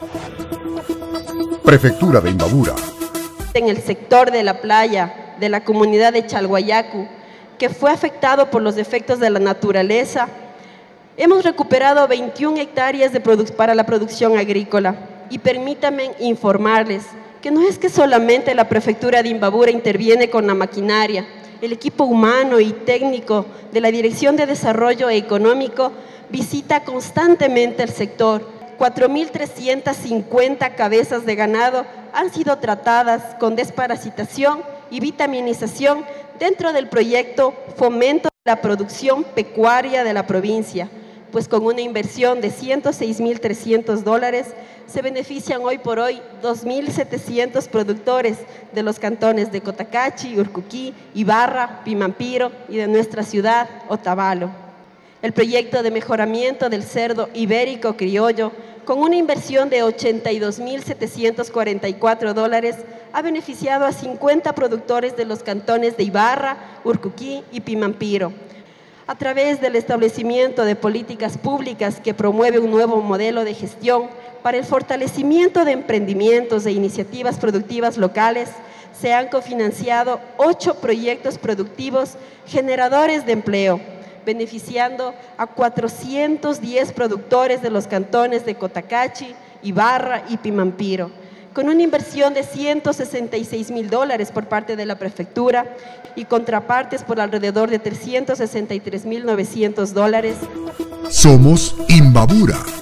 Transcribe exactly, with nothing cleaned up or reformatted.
Prefectura de Imbabura. En el sector de la playa de la comunidad de Chalhuayacu, que fue afectado por los efectos de la naturaleza, hemos recuperado veintiuna hectáreas de para la producción agrícola. Y permítanme informarles que no es que solamente la Prefectura de Imbabura interviene con la maquinaria, el equipo humano y técnico de la Dirección de Desarrollo Económico visita constantemente el sector. cuatro mil trescientas cincuenta cabezas de ganado han sido tratadas con desparasitación y vitaminización dentro del proyecto Fomento de la Producción Pecuaria de la provincia, pues con una inversión de ciento seis mil trescientos dólares se benefician hoy por hoy dos mil setecientos productores de los cantones de Cotacachi, Urcuquí, Ibarra, Pimampiro y de nuestra ciudad, Otavalo. El proyecto de mejoramiento del cerdo ibérico criollo, con una inversión de ochenta y dos mil setecientos cuarenta y cuatro dólares, ha beneficiado a cincuenta productores de los cantones de Ibarra, Urcuquí y Pimampiro, a través del establecimiento de políticas públicas que promueve un nuevo modelo de gestión para el fortalecimiento de emprendimientos e iniciativas productivas locales. Se han cofinanciado ocho proyectos productivos generadores de empleo, beneficiando a cuatrocientos diez productores de los cantones de Cotacachi, Ibarra y Pimampiro, con una inversión de ciento sesenta y seis mil dólares por parte de la Prefectura y contrapartes por alrededor de trescientos sesenta y tres mil novecientos dólares. Somos Imbabura.